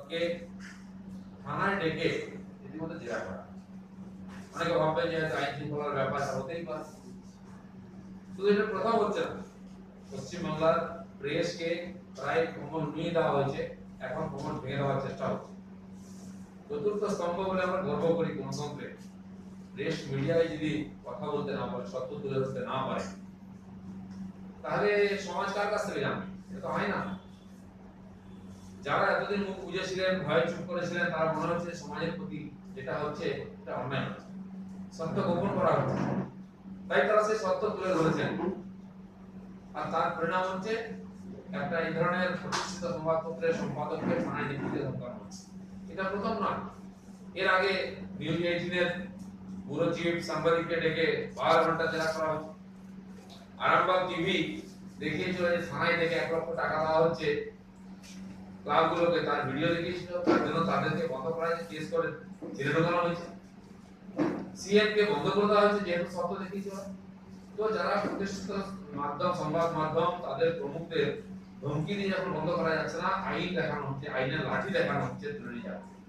কে থানায় ডেকে রীতিমতো জেরা করা। অনেকে ভাববেন যে আইন শৃঙ্খলার ব্যাপারটা হতেই পারে, শুধু এটা প্রথম হচ্ছে না, পশ্চিমবাংলার প্রেসকে প্রায় কমল নিয়ে দেওয়া হয়েছে, এখন কমল ভেঙে দেওয়ার চেষ্টা হচ্ছে। চতুর্থ স্তম্ভ বলে আমরা গর্ব করি গণতন্ত্রে, প্রেস মিডিয়ায় যদি কথা বলতে না পারে, সত্য তুলে ধরতে না পারে, তাহলে সমাজ কার কাছ থেকে জানবে? এটা তো হয় না। যারা এতদিন মুখ বুঝেছিলেন, ভয়ে চুপ করেছিলেন, তারা মনে হচ্ছে সমাজের প্রতি যেটা হচ্ছে এটা অন্যায় হচ্ছে, সত্য গোপন করা হচ্ছে, তাই তারা সেই সত্য তুলে ধরেছেন। আর তার পরিণাম হচ্ছে একটা এই ধরনের প্রতিষ্ঠিত সংবাদপত্রের সম্পাদককে থানায় নিতে ধমকানো হচ্ছে। এটা প্রথম নয়, এর আগে নিউজ 18 এর ব্যুরো চিফ সাংবাদিককে ডেকে 12 ঘন্টা জেরা করা হচ্ছে। আরামবাগ টিভি দেখিয়েছিল যে থানায় থেকে 1 লক্ষ টাকা দেওয়া হচ্ছে ক্লাবগুলোকে, তার ভিডিও দেখিয়েছিল, তার জন্য তাদেরকে বন্ধ করা হয়েছে, কেস করে জেলে ঢোকানো হয়েছে। সিএম কে বন্ধ করে দেওয়া হয়েছে যেহেতু সত্য দেখিয়েছিল। তো যারা প্রতিষ্ঠিত মাধ্যম, সংবাদ মাধ্যম, তাদের প্রমুখদের ধমকি দিয়ে যখন বন্ধ করা যাচ্ছে না, আইন দেখানো হচ্ছে, আইনের লাঠি দেখানো হচ্ছে, তুলে নিয়ে যাচ্ছে।